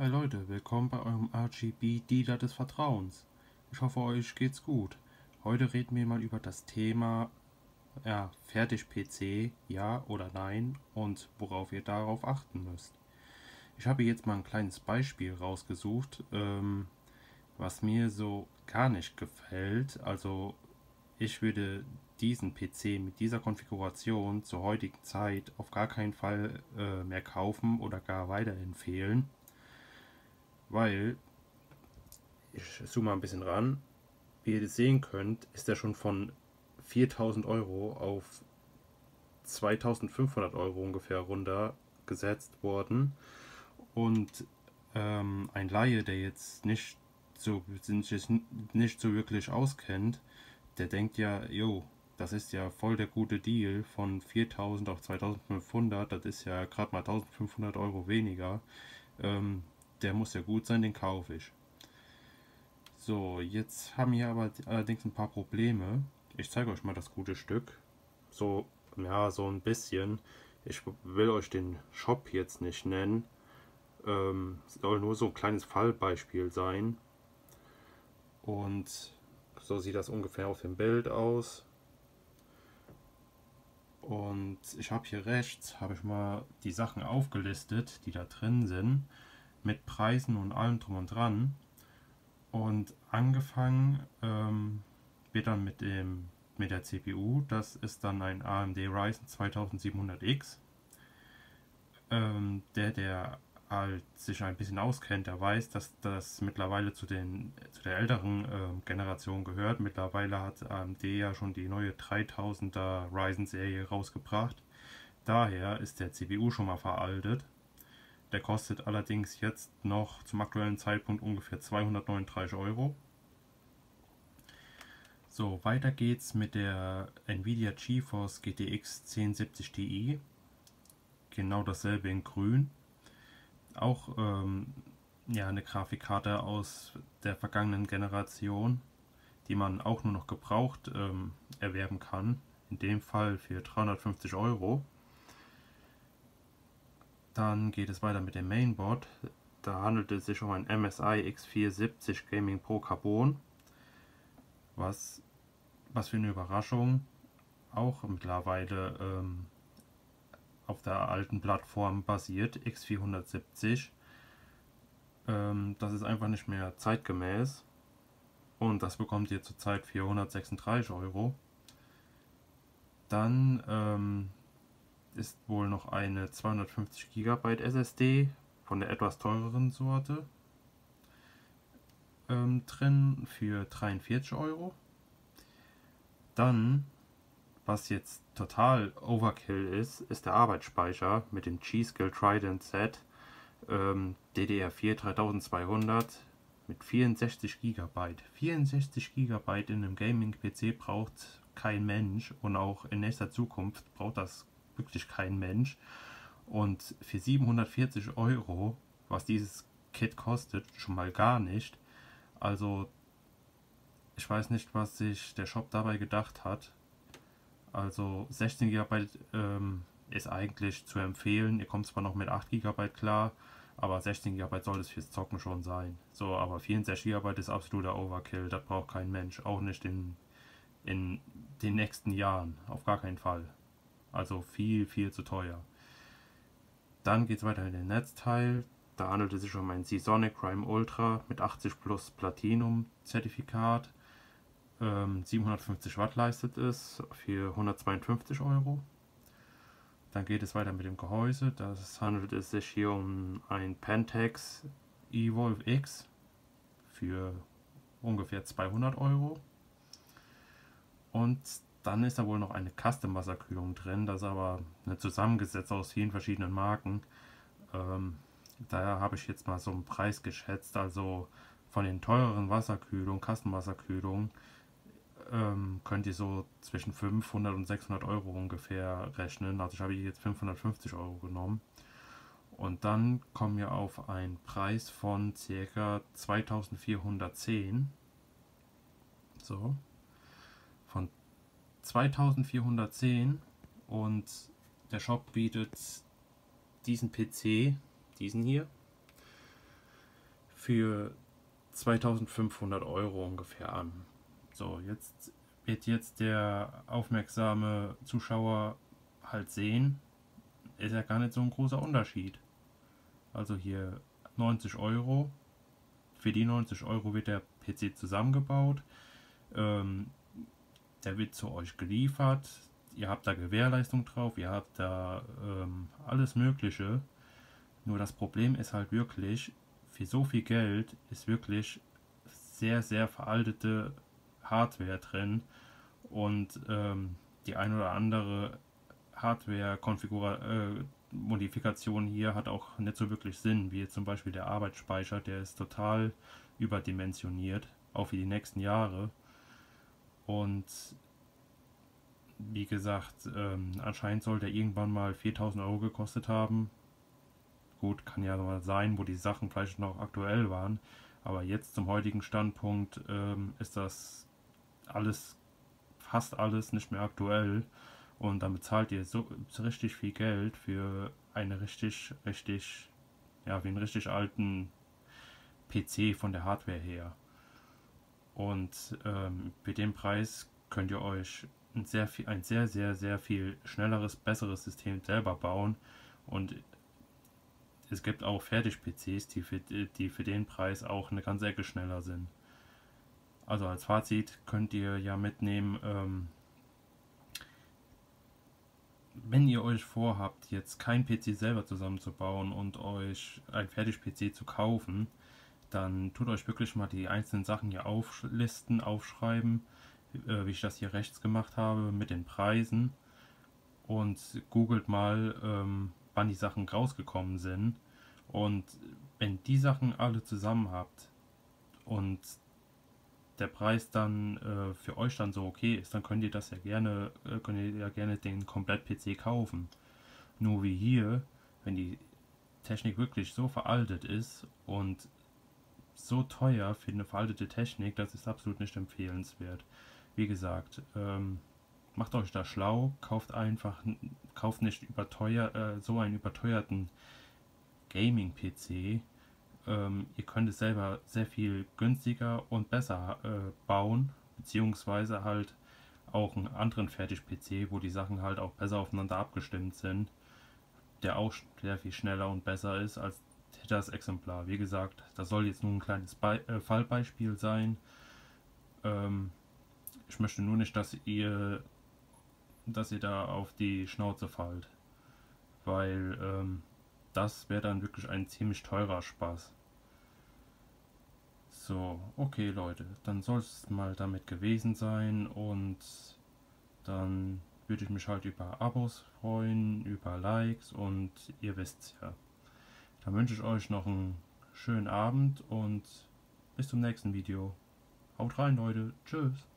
Hi Leute, willkommen bei eurem RGB-Dealer des Vertrauens. Ich hoffe, euch geht's gut. Heute reden wir mal über das Thema Fertig-PC, ja oder nein und worauf ihr darauf achten müsst. Ich habe jetzt mal ein kleines Beispiel rausgesucht, was mir so gar nicht gefällt. Also ich würde diesen PC mit dieser Konfiguration zur heutigen Zeit auf gar keinen Fall mehr kaufen oder gar weiterempfehlen, weil ich zoome mal ein bisschen ran. Wie ihr sehen könnt, ist er schon von 4.000 Euro auf 2.500 Euro ungefähr runtergesetzt worden. Und ein Laie, der jetzt nicht so wirklich auskennt, der denkt ja, jo, das ist ja voll der gute Deal von 4.000 auf 2.500, das ist ja gerade mal 1.500 Euro weniger. Der muss ja gut sein, den kaufe ich. So, jetzt haben wir aber allerdings ein paar Probleme. Ich zeige euch mal das gute Stück. So, ja, so ein bisschen. Ich will euch den Shop jetzt nicht nennen. Soll nur so ein kleines Fallbeispiel sein. Und so sieht das ungefähr auf dem Bild aus. Und ich habe hier rechts, habe ich mal die Sachen aufgelistet, die da drin sind. Mit Preisen und allem drum und dran. Und angefangen wird dann mit der CPU. Das ist dann ein AMD Ryzen 2700X. Der halt sich ein bisschen auskennt, der weiß, dass das mittlerweile zu der älteren Generation gehört. Mittlerweile hat AMD ja schon die neue 3000er Ryzen-Serie rausgebracht. Daher ist der CPU schon mal veraltet. Der kostet allerdings jetzt noch zum aktuellen Zeitpunkt ungefähr 239 Euro. So, weiter geht's mit der Nvidia GeForce GTX 1070 Ti. Genau dasselbe in grün. Auch eine Grafikkarte aus der vergangenen Generation, die man auch nur noch gebraucht erwerben kann. In dem Fall für 350 Euro. Dann geht es weiter mit dem Mainboard. Da handelt es sich um ein MSI X470 Gaming Pro Carbon. Was für eine Überraschung. Auch mittlerweile auf der alten Plattform basiert, X470. Das ist einfach nicht mehr zeitgemäß. Und das bekommt ihr zurzeit für 136 Euro. Dann ist wohl noch eine 250 GB SSD von der etwas teureren Sorte drin für 43 Euro. Dann, was jetzt total Overkill ist der Arbeitsspeicher mit dem G-Skill Trident Z DDR4 3200 mit 64 GB. 64 GB in einem Gaming-PC braucht kein Mensch und auch in nächster Zukunft braucht das wirklich kein Mensch. Und für 740 Euro, was dieses Kit kostet, schon mal gar nicht. Also ich weiß nicht, was sich der Shop dabei gedacht hat. Also 16 GB ist eigentlich zu empfehlen. Ihr kommt zwar noch mit 8 GB klar, aber 16 GB soll es fürs Zocken schon sein. So, aber 64 GB ist absoluter Overkill. Das braucht kein Mensch. Auch nicht in den nächsten Jahren. Auf gar keinen Fall. Also viel, viel zu teuer. Dann geht es weiter mit dem Netzteil. Da handelt es sich um ein Seasonic Prime Ultra mit 80 plus Platinum Zertifikat. 750 Watt leistet es für 152 Euro. Dann geht es weiter mit dem Gehäuse. Das handelt es sich hier um ein Pentax Evolve X für ungefähr 200 Euro. Und dann ist da wohl noch eine Custom Wasserkühlung drin. Das ist aber eine zusammengesetzt aus vielen verschiedenen Marken. Daher habe ich jetzt mal so einen Preis geschätzt. Also von den teureren Wasserkühlungen, Custom Wasserkühlungen, könnt ihr so zwischen 500 und 600 Euro ungefähr rechnen. Also ich habe hier jetzt 550 Euro genommen. Und dann kommen wir auf einen Preis von ca. 2410. So. Von 2410. Und der Shop bietet diesen PC, diesen hier, für 2500 Euro ungefähr an. So, jetzt wird der aufmerksame Zuschauer halt sehen, ist ja gar nicht so ein großer Unterschied. Also hier 90 Euro. Für die 90 Euro wird der PC zusammengebaut. Ähm, Der wird zu euch geliefert. Ihr habt da Gewährleistung drauf, ihr habt da alles Mögliche. Nur das Problem ist halt wirklich, für so viel Geld ist wirklich sehr, sehr veraltete Hardware drin und die ein oder andere Hardware-Modifikation hier hat auch nicht so wirklich Sinn, wie zum Beispiel der Arbeitsspeicher, der ist total überdimensioniert, auch für die nächsten Jahre. Und wie gesagt, anscheinend soll der irgendwann mal 4000 Euro gekostet haben. Gut, kann ja mal sein, wo die Sachen vielleicht noch aktuell waren. Aber jetzt zum heutigen Standpunkt ist das alles, fast alles nicht mehr aktuell. Und dann bezahlt ihr so richtig viel Geld für einen richtig, ja, wie einen richtig alten PC von der Hardware her. Und für den Preis könnt ihr euch ein sehr viel schnelleres, besseres System selber bauen. Und es gibt auch Fertig-PCs, die für den Preis auch eine ganze Ecke schneller sind. Also als Fazit könnt ihr ja mitnehmen, wenn ihr euch vorhabt, jetzt kein PC selber zusammenzubauen und euch ein Fertig-PC zu kaufen, dann tut euch wirklich mal die einzelnen Sachen hier auflisten, aufschreiben, wie ich das hier rechts gemacht habe mit den Preisen, und googelt mal, wann die Sachen rausgekommen sind. Und wenn die Sachen alle zusammen habt und der Preis dann für euch dann so okay ist, dann könnt ihr ja gerne den Komplett-PC kaufen. Nur wie hier, wenn die Technik wirklich so veraltet ist und so teuer für eine veraltete Technik, das ist absolut nicht empfehlenswert. Wie gesagt, macht euch da schlau, kauft nicht so einen überteuerten Gaming-PC. Ihr könnt es selber sehr viel günstiger und besser bauen, beziehungsweise halt auch einen anderen Fertig-PC, wo die Sachen halt auch besser aufeinander abgestimmt sind, der auch sehr viel schneller und besser ist als das Exemplar. Wie gesagt, das soll jetzt nur ein kleines Fallbeispiel sein. Ich möchte nur nicht, dass ihr da auf die Schnauze fallt, weil das wäre dann wirklich ein ziemlich teurer Spaß. So, okay Leute, dann soll es mal damit gewesen sein, und dann würde ich mich halt über Abos freuen, über Likes, und ihr wisst's ja. Dann wünsche ich euch noch einen schönen Abend und bis zum nächsten Video. Haut rein Leute, tschüss.